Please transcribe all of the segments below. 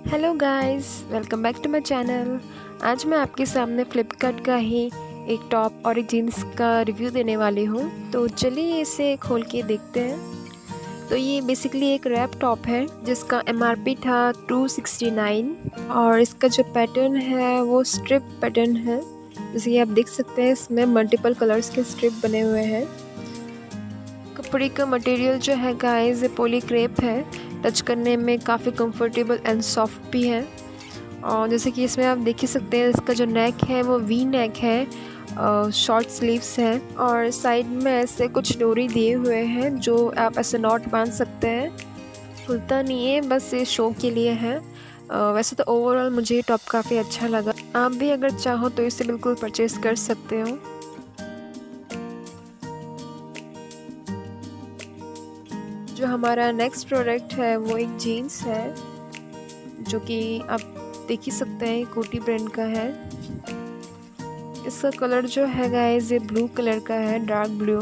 Hello guys, welcome back to my channel. आज मैं आपके सामने फ्लिपकार्ट का ही एक टॉप और एक जीन्स का रिव्यू देने वाली हूँ। तो चलिए इसे खोल के देखते हैं। तो ये बेसिकली एक रैप टॉप है जिसका MRP था 269 और इसका जो पैटर्न है वो स्ट्रिप पैटर्न है। जैसे कि आप देख सकते हैं इसमें मल्टीपल कलर्स के स्ट्रिप बने हुए हैं। कपड़े का मटेरियल जो है गाइस पॉली क्रेप है। टच करने में काफ़ी कंफर्टेबल एंड सॉफ्ट भी है। और जैसे कि इसमें आप देख ही सकते हैं इसका जो नेक है वो वी नेक है, शॉर्ट स्लीव्स है और साइड में ऐसे कुछ डोरी दिए हुए हैं जो आप ऐसे नॉट बांध सकते हैं। खुलता नहीं है, बस ये शो के लिए है। वैसे तो ओवरऑल मुझे ये टॉप काफ़ी अच्छा लगा। आप भी अगर चाहो तो इसे बिल्कुल परचेज़ कर सकते हो। जो हमारा नेक्स्ट प्रोडक्ट है वो एक जीन्स है जो कि आप देख ही सकते हैं कोटी ब्रांड का है। इसका कलर जो है गाइस ये ब्लू कलर का है, डार्क ब्लू।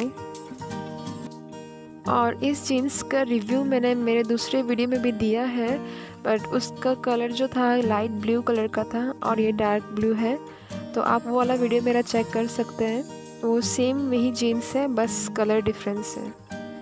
और इस जीन्स का रिव्यू मैंने मेरे दूसरे वीडियो में भी दिया है, बट उसका कलर जो था लाइट ब्लू कलर का था और ये डार्क ब्लू है। तो आप वो वाला वीडियो मेरा चेक कर सकते हैं। वो सेम वही जीन्स है, बस कलर डिफरेंस है।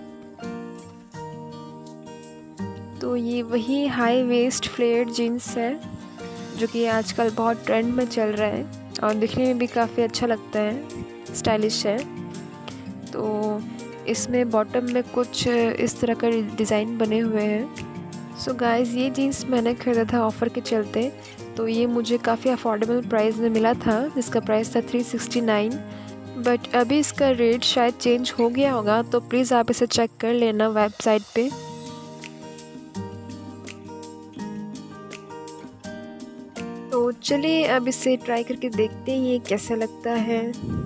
तो ये वही हाई वेस्ट फ्लेयर्ड जीन्स है जो कि आजकल बहुत ट्रेंड में चल रहा है और दिखने में भी काफ़ी अच्छा लगता है, स्टाइलिश है। तो इसमें बॉटम में कुछ इस तरह का डिज़ाइन बने हुए हैं। सो गाइस ये जीन्स मैंने ख़रीदा था ऑफ़र के चलते। तो ये मुझे काफ़ी अफोर्डेबल प्राइस में मिला था, जिसका प्राइस था 369। बट अभी इसका रेट शायद चेंज हो गया होगा, तो प्लीज़ आप इसे चेक कर लेना वेबसाइट पे। तो चलिए अब इसे ट्राई करके देखते हैं ये कैसा लगता है।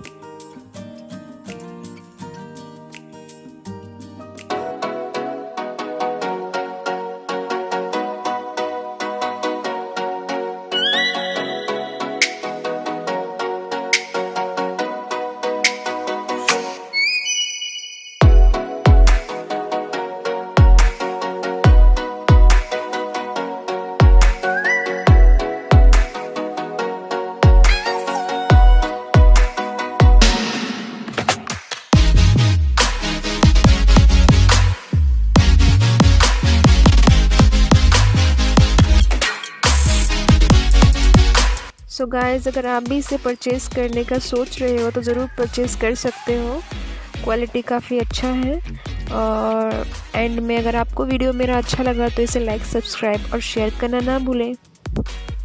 सो गाइस अगर आप भी इसे परचेज़ करने का सोच रहे हो तो ज़रूर परचेज़ कर सकते हो। क्वालिटी काफ़ी अच्छा है। और एंड में अगर आपको वीडियो मेरा अच्छा लगा तो इसे लाइक, सब्सक्राइब और शेयर करना ना भूलें।